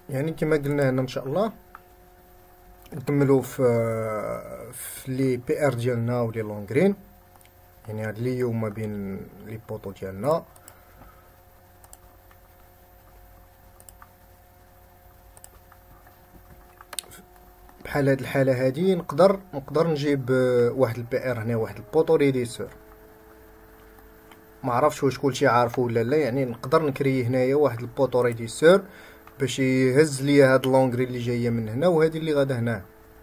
يعني كما قلنا هنا ان شاء الله نكملوا في لي بي ار ديالنا ولي لونغرين. يعني هاد لي ما بين لي بوطو ديالنا. بحال هاد الحاله هادي نقدر نجيب واحد البي ار هنا، واحد البوطو ريديسور. ما عرفتش واش كلشي عارفو ولا لا. يعني نقدر نكري هنايا واحد البوطو ريديسور باش يهز ليا هاد لونغري اللي جايه من هنا وهادي اللي غادا هنا.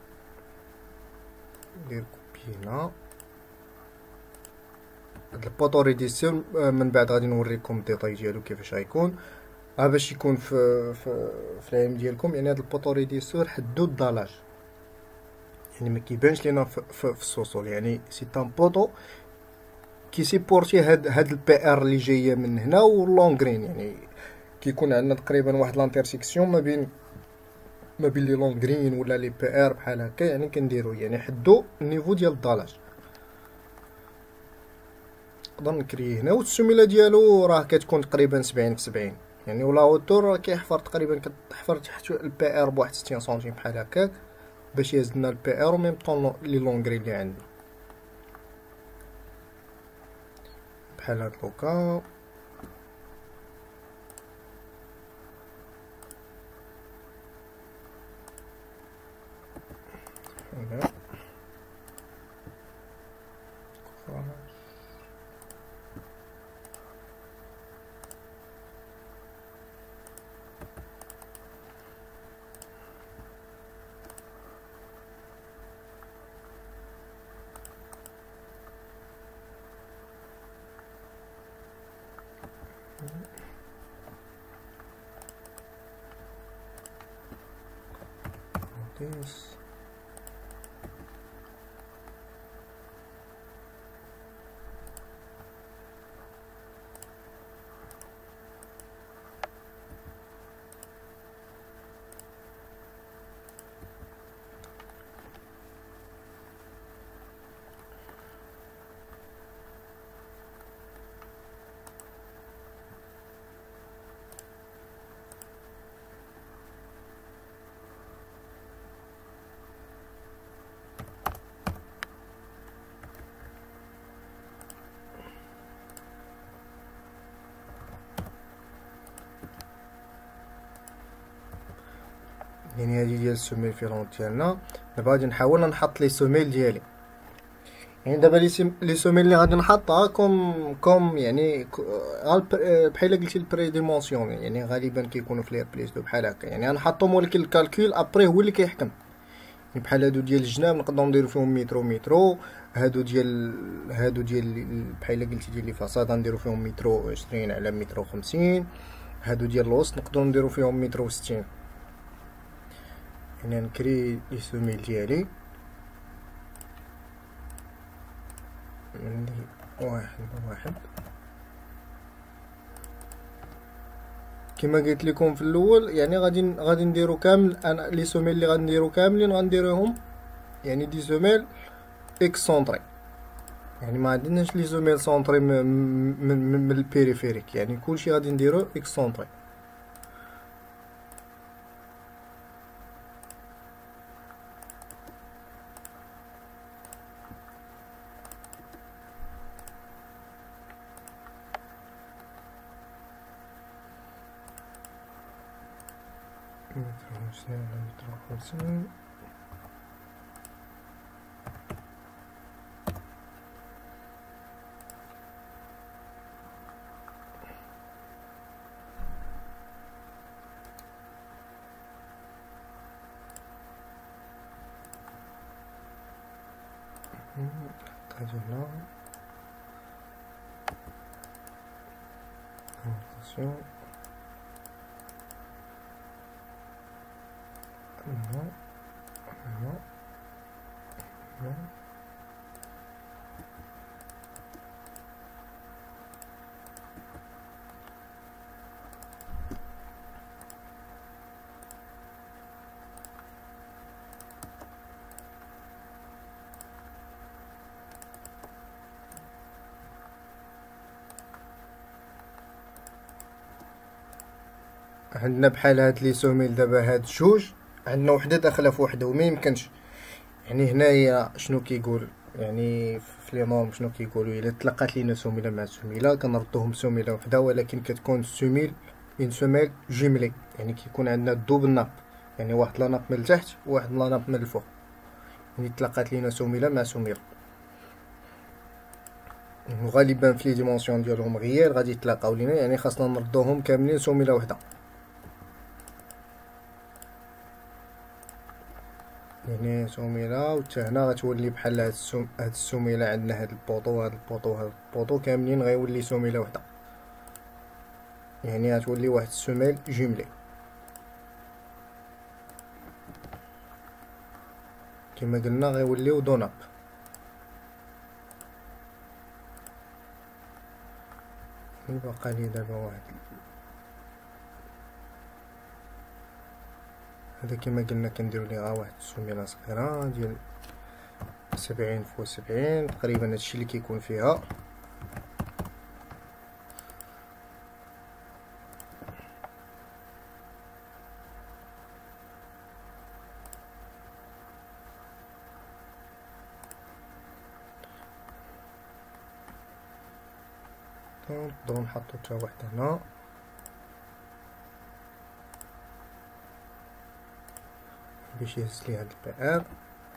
ندير كوبي هنا هاد البوطو ريديسور. من بعد غادي نوريكم الديتاي ديالو كيفاش غيكون باش يكون في العلم ديالكم. يعني هاد البوطو ريديسور حدو الضلاج، يعني ما كيبانش لينا في السوسول. يعني سي ان بوطو كي سيبورتي هاد البي ار اللي جايه من هنا واللونغرين. يعني كيكون عندنا تقريبا واحد لانترسيكسيون ما بين لي لونغرين ولا لي بي ار بحال هكا. يعني كنديرو يعني حدو النيفو ديال الضلاج. نقدر نكري هنا والسميله ديالو راه كتكون تقريبا 70 في 70. يعني ولا اوتور راه كيحفر تقريبا كتحفر تحت البي ار بواحد 60 سنتيم بحال هكاك باش يهزنا البي ار وميم طون لي لونغري اللي عندنا بحال هاد لوكا. هنا this. يعني هذه ديال السوميل فيرون ديالنا. دابا غادي نحاول نحط لي سوميل ديالي. يعني دابا لي سوميل اللي غادي نحطها كوم يعني بحال قلتي البري ديمونسيون. يعني غالبا كيكونوا في لير بليس بحال هكا. يعني غنحطهم ولكن الكالكول ابري هو اللي كيحكم. يعني بحال هادو ديال الجناب نقدروا نديرو فيهم مترو. هادو ديال بحال قلتي ديال لي فاصاد غنديرو فيهم مترو 20 على مترو 50. هادو ديال الوسط نقدروا نديرو فيهم مترو 60. يعني نكري لي سوميل ديالي. عندي واحد كما قلت لكم في الاول. يعني غادي نديرو كامل. انا لي سوميل اللي غنديرو كاملين غنديروهم يعني دي سوميل اكسونطري. يعني ما عندناش لي سوميل سونطري من البيريفيريك. يعني كلشي غادي نديرو اكسونطري. متر 50 على متر 50. نحطها هنا. attention. Non, non, non. عندنا بحال هاد لي سوميل دابا هاد جوج، عندنا وحده داخله في وحده وما يمكنش. يعني هنايا شنو كيقول، يعني في لي نورم شنو كيقولوا، الا تلقات لينا سوميله مع سوميله كنردوهم سوميله وحده، ولكن كتكون سوميل اون سوميل جوملي، يعني كيكون عندنا دوبل ناب، يعني واحد لا ناب من التحت وواحد لا ناب من الفوق. يعني تلقات لينا سوميله مع سوميله، وغالبا في لي ديمونسيون ديالهم غير غادي يتلاقاو لينا، يعني خاصنا نردوهم كاملين سوميله وحده. يعني سوميله وحتى هنا غتولي بحال هاد السوميله، عندنا هاد البوطو وهاد البوطو وهاد البوطو كاملين غيولي سوميله وحده، يعني غتولي واحد السوميل جملي كما قلنا، غيوليو دوناب. بقى لي دابا واحد هذا كما قلنا كنديرو ليها واحد السوميله صغيره ديال 70 فوق 70 تقريبا، هادشي اللي كيكون فيها. نقدرو نحطو حتى واحد هنا باش يهز لي هاد البئر.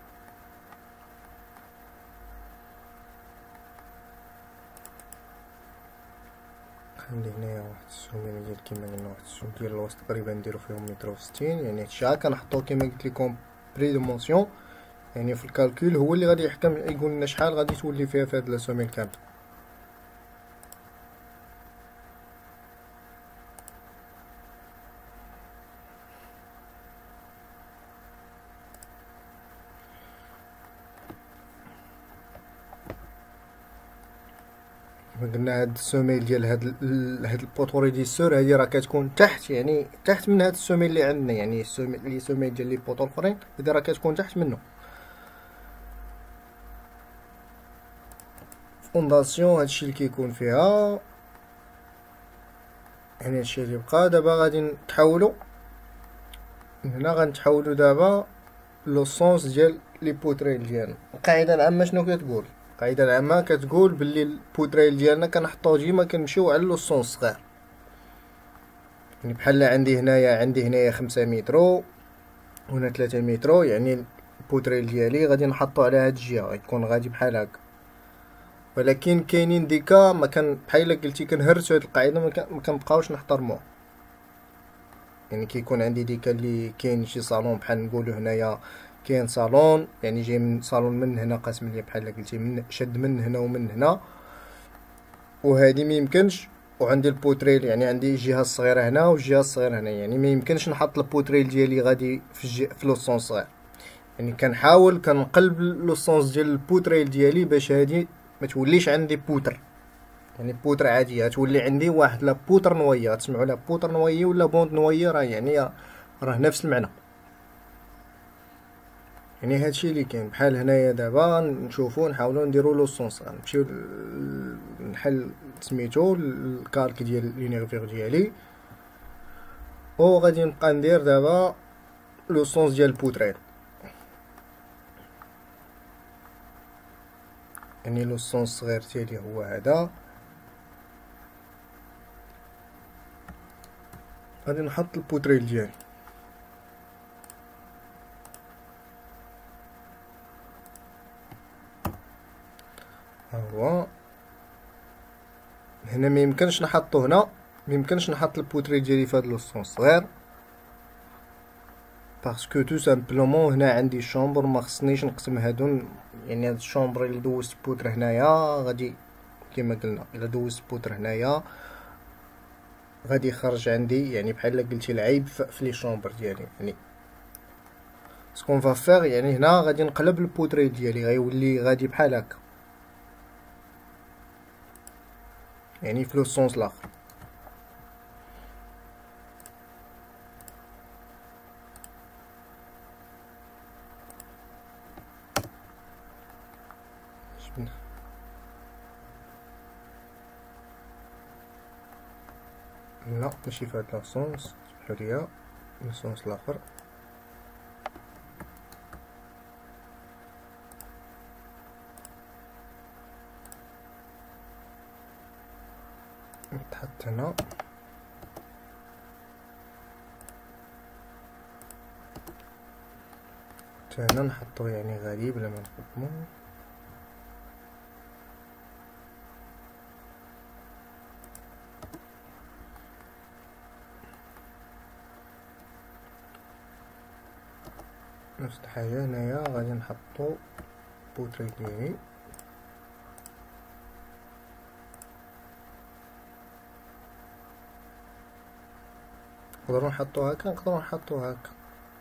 خلي هنايا واحد السوميله ديال كيما قلنا، واحد السوم ديال الوسط تقريبا نديرو فيهم متر وستين. يعني هادشي عا كنحطو كيما قلت لكم بري دومونسيون، يعني في الكالكول هو اللي غادي يحكم يقول لنا شحال غادي تولي فيها في هاد لا سوميل كامل. كما قلنا هاد السوميل ديال هاد البوطوري ديال السور هادي راه كتكون تحت، يعني تحت من هاد السوميل اللي عندنا، يعني السوميل ديال لي بوطو الاخرين هادي راه كتكون تحت منه. فونداسيون هادشي اللي كيكون فيها، يعني هادشي اللي بقى. دابا غادي نتحولو من هنا، غنتحولو دابا لو سونس ديال لي بوتريل ديالنا. القاعده العامه شنو كتقول؟ القاعده العامه كتقول باللي البوتريل ديالنا كنحطوه ديما كنمشيو على لو سونس صغير. يعني بحال عندي هنايا 5 متر هنا 3 متر، يعني البوتريل ديالي غادي نحطو على هاد الجهه غيكون غادي بحال هكا. ولكن كاينين ديكا ما كان بحال قلتي كنهرسو هاد القاعده ما كنبقاوش نحترموها. يعني كيكون عندي ديكا اللي كاين شي صالون، بحال نقولو هنايا كاين صالون، يعني جاي من صالون من هنا قاسم لي بحال قلتي من شد من هنا ومن هنا، وهادي ما يمكنش. وعندي البوتريل، يعني عندي الجهه الصغيره هنا والجهه الصغيره هنا، يعني ما يمكنش نحط البوتريل ديالي غادي في لو سونس صغير. يعني كنحاول كنقلب لو سونس ديال البوتريل ديالي باش هادي ما توليش عندي بوتر، يعني بوتر عاديه تولي عندي واحد لا بوتر نويه. تسمعوا لا بوتر نويه ولا بوند نويه، راه يعني راه نفس المعنى. يعني هادشي اللي كاين. بحال هنايا دابا نشوفو نحاولو نديرو لو سونس، غنمشيو نحل سميتو الكالك ديال لينيغفيغ ديالي، و غادي نبقى ندير دابا لو سونس ديال البوتريل. يعني لو سونس صغير ديالي هو هذا. غادي نحط البوتريل ديالي، ها هو هنا. ما يمكنش نحطو هنا، ما يمكنش نحط البوتريل ديالي في هاد لو سونس صغير، باسكو تو سامبلومون هنا عندي شومبر ما خصنيش نقسم هادو. يعني هاد الشومبر اللي دوزت بوتر هنايا غادي كما قلنا، الا دوزت بوتر هنايا غادي يخرج عندي، يعني بحال قلتي العيب في لي شومبر ديالي. يعني سكون فافيغ، يعني هنا غادي نقلب البوتريل ديالي غيولي غادي بحال هكا، يعني في لو سونس لاخر. لا ماشي في هاد لاسونس، سمحوليا لاسونس لاخر. تحط هنا هنا نحطو يعني غادي بلا ما نخدمو. نفس الحاجة هنايا غادي نحطو بوتري ديالي. نقدرو نحطو هكا، نقدرو نحطو هكا.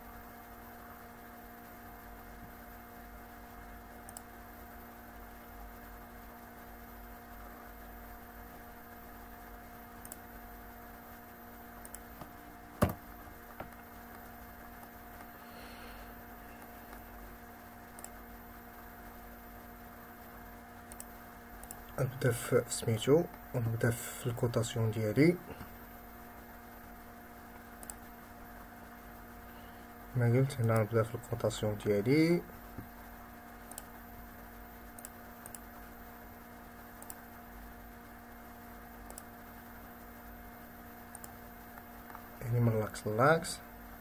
نبدا في سميتو، ونبدا في الكوطاسيون ديالي. ما قلت هنا نبدا في الكوطاسيون ديالي. يعني من لاكس لاكس.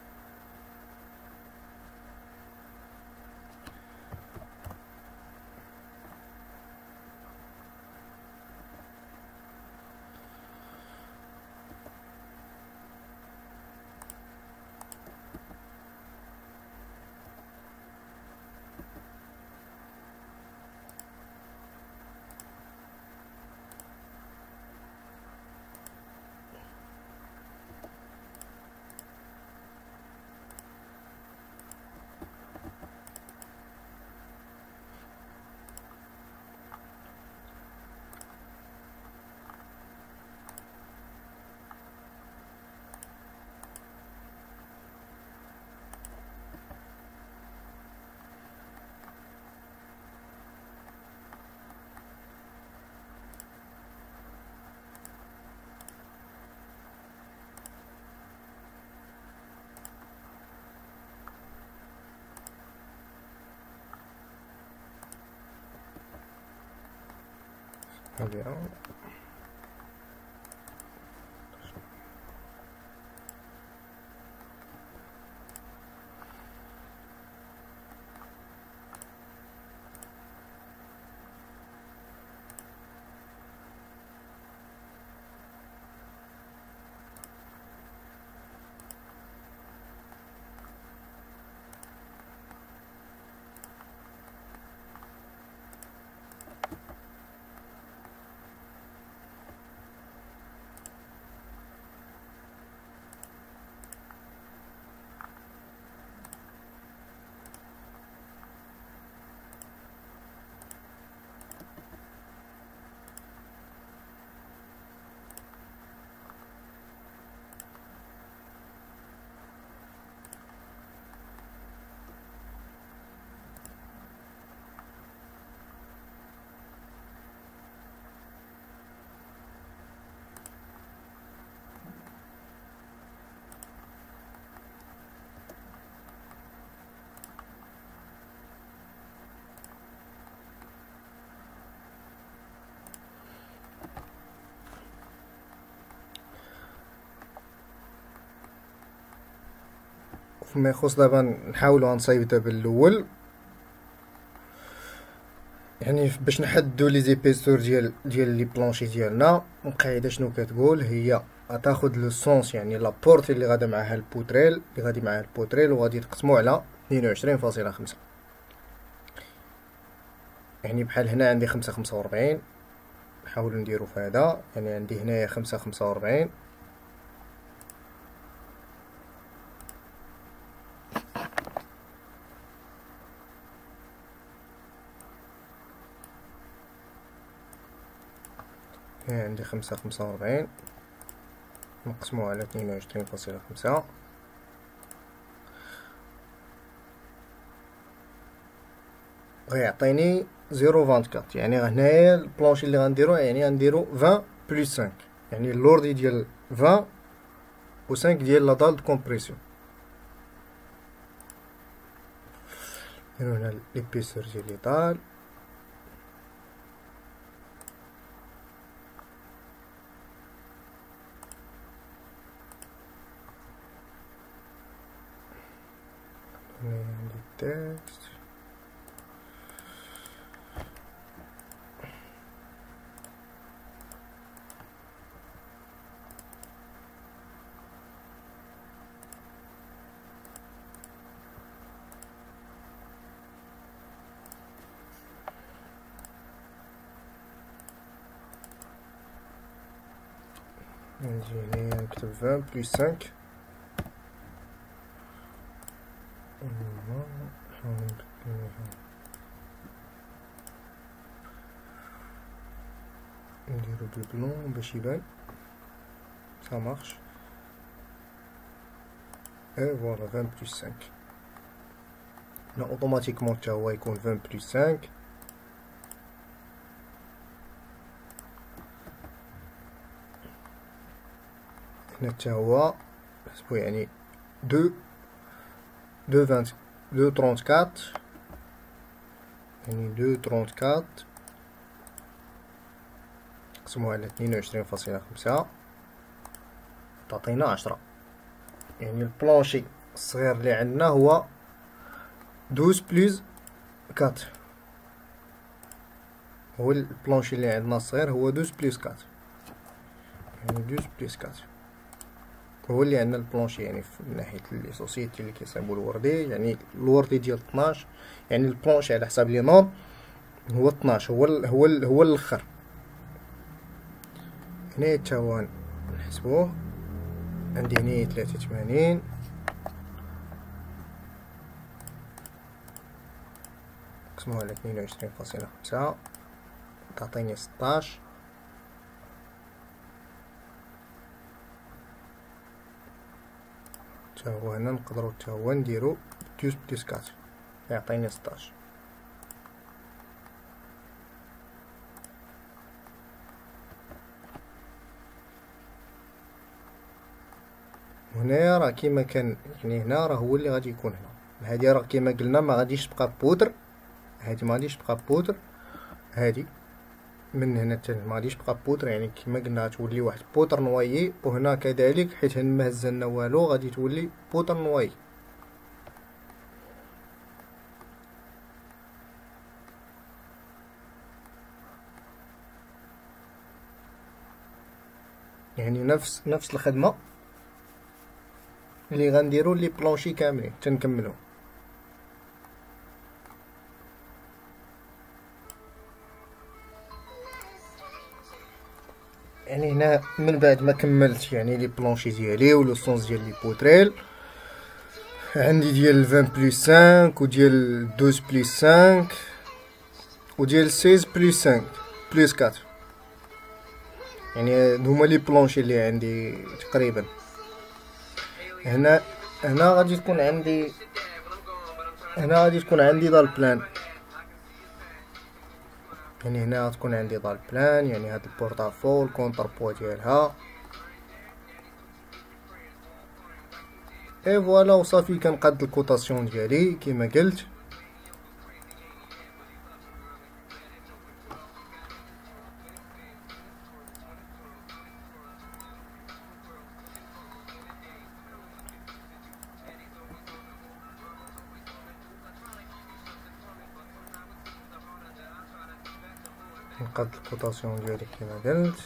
هذه فيما يخص دابا نحاولو غنصايب دابا الاول، يعني باش نحددو لي زيبيسور ديال لي بلونشي ديالنا. القاعده شنو كتقول هي غتاخد لو سونس، يعني لابورتي اللي غادا معاها البوتريل وغادي تقسمو على 22.5. يعني بحال هنا عندي 5.45، نحاولو نديرو في هذا. يعني عندي هنايا 5.45، هنا عندي 5.45 نقسمو على 22.5 غيعطيني 0.24. يعني هنايا البلونشي اللي غنديرو، يعني غنديرو 20 بلس 5، يعني اللوردي ديال 20 و5 ديال لا دال دو كومبريسيون. نديرو هنا ليبيسور ديال لي دال، هنا عندي التكست نجي هنا نكتب 20 بلس 5. نديرو بالبلون باش يبان سا مارش. اي فوالا 20 بلس 5. هنا اوتوماتيكمون حتى هو يكون 20 بلس 5. هنا حتى هو حسبو يعني 2.34 يعني 2.34 نقسموها على 22.5 تعطينا 10. يعني البلونشي الصغير اللي عندنا هو 12 بلس 4. هو البلونشي اللي عندنا الصغير هو 12 بلس 4 يعني 12 بلس 4 هو اللي عندنا البلونشي. يعني من ناحية لي سوسيتي اللي كيصايبو الوردي، يعني الوردي ديال 12، يعني البلونشي على حساب لي نورم هو 12 هو الاخر. هنا تا هو نحسبوه عندي هنا 83 نقسموها على 22.5 تعطيني 16. تا هو هنا نقدرو تا هو نديرو 12 بلس 4 يعطيني 16. وهنايا راه كيما كان، يعني هنا راه هو اللي غادي يكون هنا. هادي راه كيما قلنا ما غاديش تبقى بودر، هادي ما غاديش تبقى بودر، هادي من هنا حتى ما غاديش تبقى بودر، يعني كيما قلنا غتولي واحد بودر نوايي. وهنا كذلك حيت هنا ما هزلنا والو غادي تولي بودر نوايي. يعني نفس الخدمه اللي غنديرو لي بلونشي كاملين تنكملو. يعني هنا من بعد ما كملت يعني لي بلونشي ديالي ولو سونس ديال لي بوتريل عندي ديال 20 بلس 5 وديال 12 بلس 5 وديال 16 بلس 5 بلس 4. يعني هما لي بلونشي اللي عندي تقريبا. هنا غادي تكون عندي دال بلان. يعني هنا غتكون عندي دال بلان، يعني هاد البورطافول كونتر بوا ديالها. اي فوالا وصافي كنقاد الكوطاسيون ديالي كيما قلت. نقاد الكوطاسيون ديالي كيما قلت.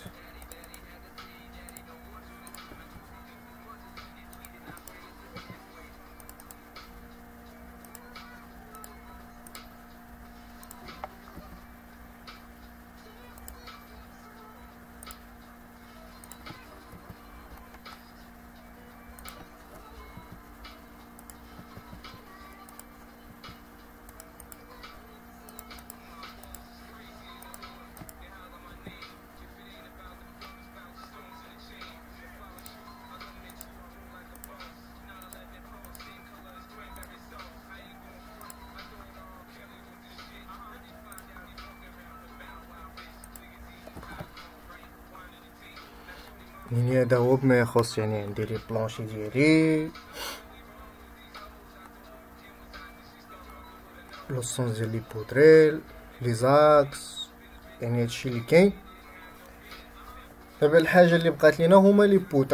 يعني هذا هو بما يخص يعني عندي لي بلانشي ديالي، لو سونس ديال لي بودريل، لي زاكس، يعني هادشي اللي كاين. دابا الحاجه اللي بقات لينا هما لي بودر.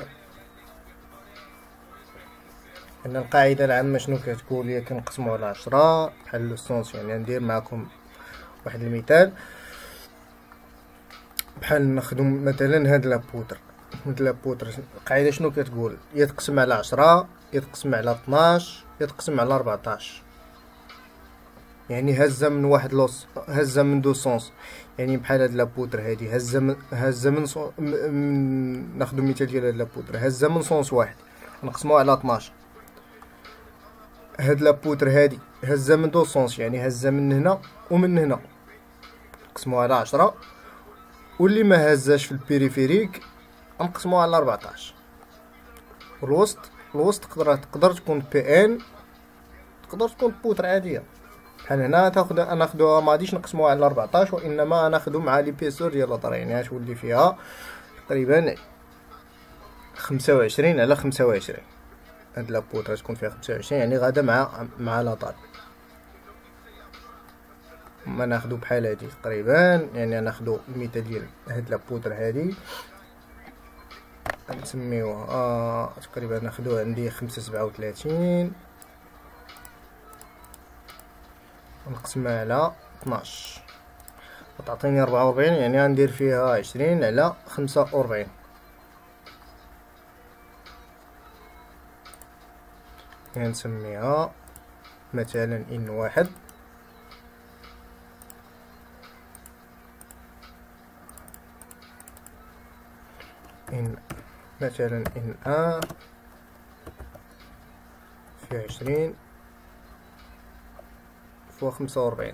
ان القاعده العامه شنو كتقول؟ هي كنقسمو على 10 بحال لو سونس. يعني ندير معكم واحد المثال، بحال نخدم مثلا هاد لابودر. هاد لابودر القاعده شنو كتقول؟ يتقسم على 10، يتقسم على 12، يتقسم على 14. يعني هزه من واحد لوس، هزه من دو سونس. يعني بحال هاد لابودر هادي هزه من ناخدو مثال ديال هاد لابودر، هزه من سونس واحد نقسموها على 12. هاد لابودر هادي هزه من دو سونس، يعني هزه من هنا ومن هنا، نقسموها على 10. واللي ما هزاش في البيريفيريك نقسموها على 14. والوسط، الوسط تقدر تكون بي ان، تقدر تكون بودر عاديه. بحال هنا ناخدوها ما غاديش نقسموها على 14، وانما ناخدو مع ليبيسور ديال الهضره. يعني غتولي فيها تقريبا 25 على 25. هاد لابودر غتكون فيها 25، يعني غادا مع لاطال. ما ناخدو بحال هادي تقريبا، يعني ناخدو المثال ديال هاد لابودر هادي نسميوها تقريبا، ناخدو عندي 5.37 ونقسمها على 12 وتعطيني 44. يعني غندير فيها 20 على 45. يعني نسميها مثلا ان واحد، ان مثلا ان ان في 20 فوا 45.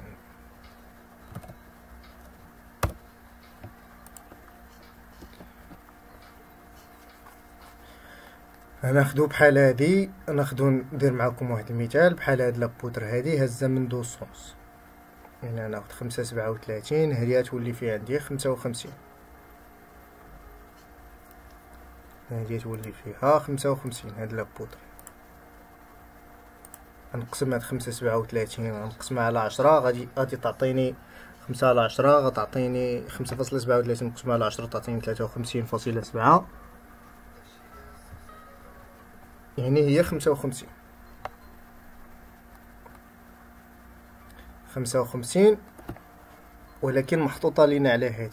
ناخدو بحال هادي، ناخدو ندير معكم واحد المثال بحال هاد لابودر هادي هزه من دو سونس. يعني ناخد 5.37، هادي تولي فيها عندي 55. هادي تولي فيها 55 هاد لابودر. نقسم هاد 5.37 نقسمها على 10، غادي تعطيني 5 على 10 غتعطيني 5.37 نقسمها على 10 تعطيني 53.7. يعني هي 55 ولكن محطوطه لينا على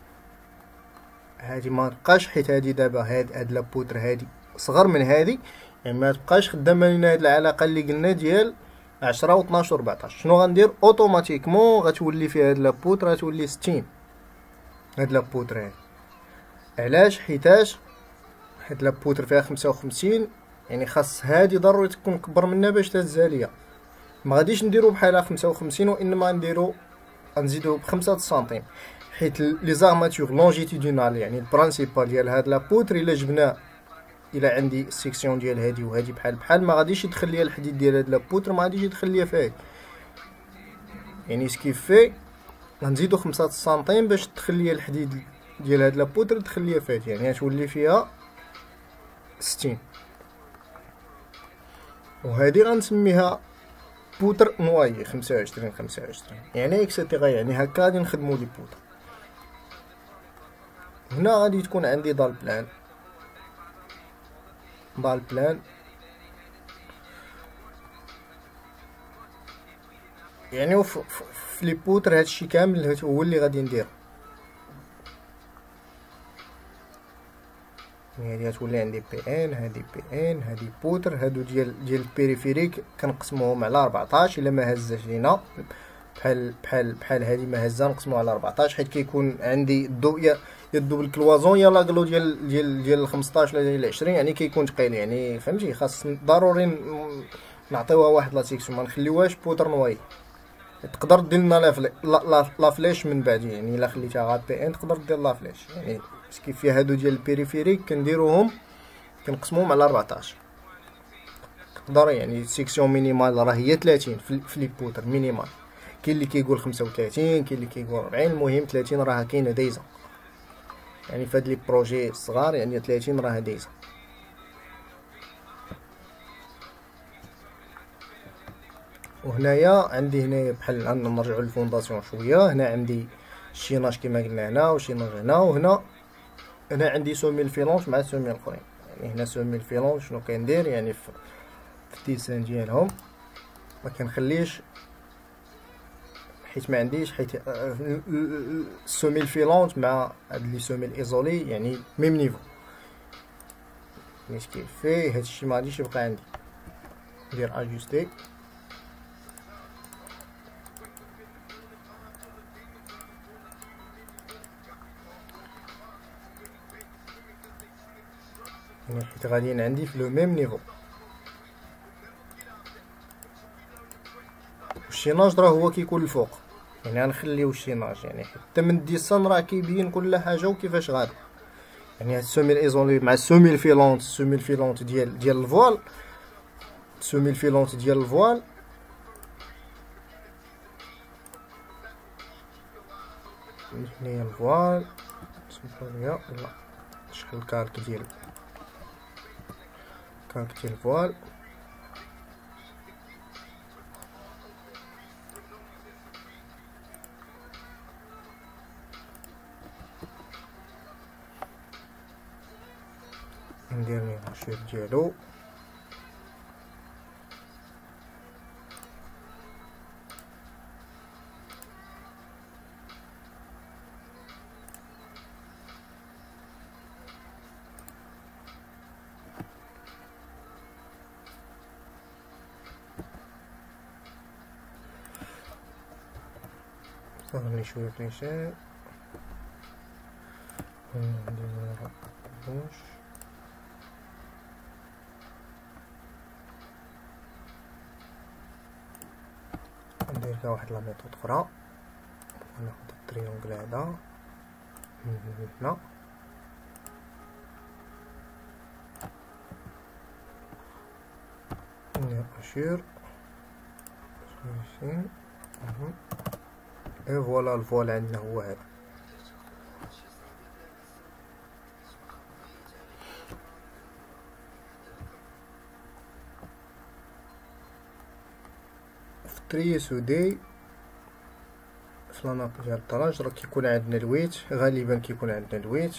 هادي ما تبقاش، حيت هادي دابا هاد لابودر هادي صغر من هادي، يعني ما تبقاش خدامه لينا هاد العلاقه اللي قلنا ديال 10 و12 و14. شنو غندير؟ اوتوماتيكمون غتولي فيها هاد لابودر غتولي 60. هاد لابودر هادي علاش؟ حيتاش هاد لابودر فيها 55، يعني خاص هادي ضروري تكون كبر منها باش تهزها ليا. ما غاديش نديرو بحالها 55، وانما نزيدو ب5 سنتيم، حيت لي زارماتور لونجيتودينال يعني البرانسيبال ديال هاد لابودر الا جبنا، الا عندي السيكسيون ديال هادي وهادي بحال ما غاديش يدخل ليا الحديد ديال هاد لابودر، ما غاديش يدخل ليا في هادي. يعني سكيف في غنزيدو 5 سنتيم باش تدخل ليا الحديد ديال هاد لابودر تدخل ليا في هادي. يعني غتولي فيها 60. وهادي غنسميها بودر نوايي 25. يعني اكسيتيرا. يعني هكا غادي نخدمو لي بودر. هنا غادي تكون عندي دال بلان يعني في لي بودر هادشي كامل هو اللي غادي ندير. يعني هادي غتولي عندي بي ان، هادي بي ان، هادي بودر. هادو ديال البيريفيريك كنقسموهم على 14 الا ما هزاش لينا. بحال هادي ما هزه نقسموها على 14، حيت كيكون عندي الضوء يدو بالكلوازون يا لاكلو ديال 15 ولا ديال 20، يعني كيكون ثقيل. يعني فهمتي، خاص ضروري نعطيوها واحد لا سيكسيون، ما نخليوهاش بودر نواي. تقدر دير لنا لا فليش من بعد، يعني الا خليتها غا بي ان تقدر دير لا فليش. يعني كيف فيها هادو ديال البيريفيريك كنديروهم كنقسموهم على 14. تقدر يعني سيكسيون مينيمال راه هي 30 في لي بودر مينيمال. كاين اللي كيقول 35، كاين اللي كيقول 40، المهم 30 راه كاينه دايزه. يعني في هاد لي بروجي صغار يعني 30 راه دايزه. وهنايا عندي هنايا بحال نرجعو للفونداسيون شويه. هنا عندي الشيناج كما قلنا هنا، وشيناج هنا، وهنا عندي سومي الفيلونج مع سومي الاخرين. يعني هنا سومي الفيلونج شنو كندير يعني في التيسان ديالهم ما كنخليش، حيت ما عنديش، حيت السومي الفيلونج مع هاد لي سومي الايزولي يعني ميم نيفو. ملي كيف فيه هادشي ما غاديش يبقى عندي. ندير اجوستي يعني حيت غاديين عندي في لو ميم نيفو. الشيناج راه هو كيكون الفوق، يعني غنخليو الشيناج يعني حتى من الديسان راه كيبين كل حاجه وكيفاش غادا. يعني هاد السومي الايزولي مع السومي الفيلونت، السومي الفيلونت ديال الفوال، السومي الفيلونت ديال الفوال هنايا الفوال سمحوليا لا شحال الكارت ديال الفوال. ندير ليه الشير ديالو صافي شويه فليشات. ندير واش ندير فيها واحد لا ميثود اخرى. ناخد التريونغل هذا من هنا ندير اشير اي فوالا الفوال عندنا هو هذا. في التريس ودي في لاناب ديال الطراج راه كيكون عندنا الويت، غالبا كيكون عندنا الويت.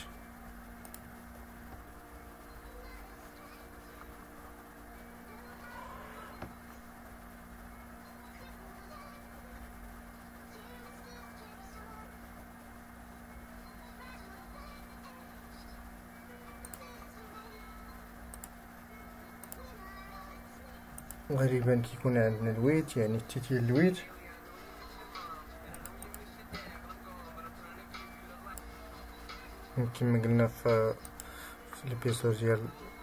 غالبا كيكون عندنا الويت يعني التيتيل الويت. كما قلنا في البيسور ديال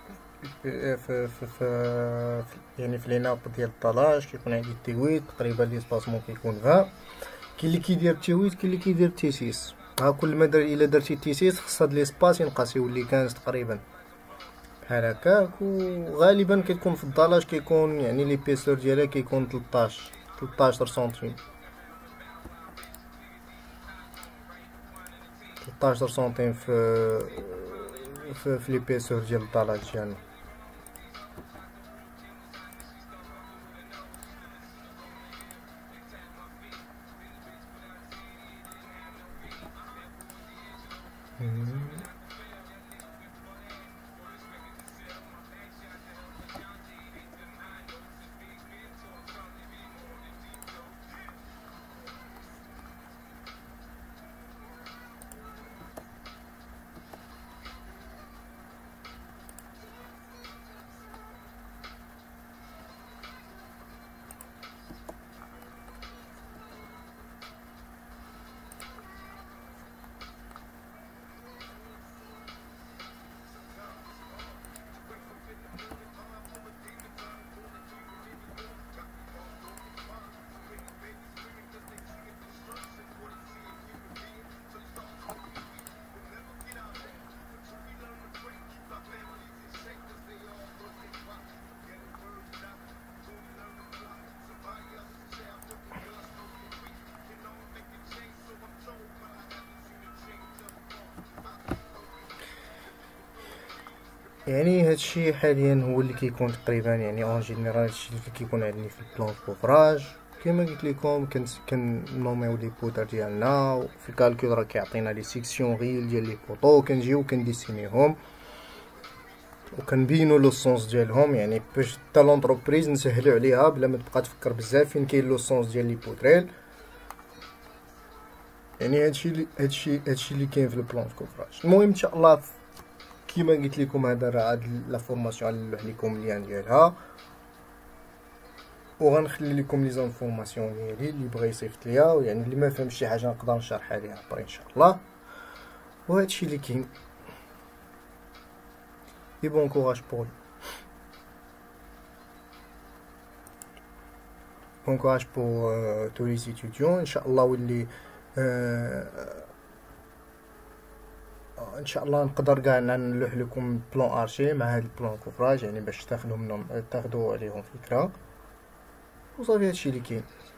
في يعني في ليناب ديال الطلاج كيكون عندي التيويت تقريبا لي سباسمون كيكون 20. كاين اللي كيدير التيويت، كاين اللي كيدير التيسيس. ها كل ما دار الا درتي التيسيس خص هاد لي سباس ينقص يولي 15 تقريبا بحال هكاك. وغالبا كتكون في الضلاج كيكون يعني لي بيسور ديالها كيكون 13 سنتيم، 13 سنتيم في لي بيسور ديال الضلاج ديالنا. يعني هادشي حاليا هو اللي كيكون تقريبا، يعني اون جينيرال هادشي اللي كيكون عندي في البلان كوفراج. كما قلت لكم كنوميو لي بودر ديالنا، وفي الكالكول راه كيعطينا لي سيكسيون غيل ديال لي بوطو، كنجيو كنديسينيهم وكنبينو لو سونس ديالهم، يعني باش حتى لونطربريز نسهلو عليها بلا ما تبقى تفكر بزاف فين كاين لو سونس ديال لي بودريل. يعني هادشي اللي كاين في البلان كوفراج. المهم ان شاء الله كيما قلت لكم هذا راه هاد لا فورماسيون غنلوح لكم اللين ديالها، وغنخلي لكم لي زانفورماسيون ديالي اللي بغى يصيفط ليا، ويعني اللي ما فهمش شي حاجه نقدر نشرحها ليه بري ان شاء الله. وهادشي اللي كاين. اي بون كوراج بول بون كوراج بور تو لي ستوديون. ان شاء الله واللي ان شاء الله نقدر كاع نلوح لكم بلان ارشي مع هاد البلان كوفراج، يعني باش تاخذوا منهم تاخذوا عليهم فكره. وصافي هادشي اللي كاين.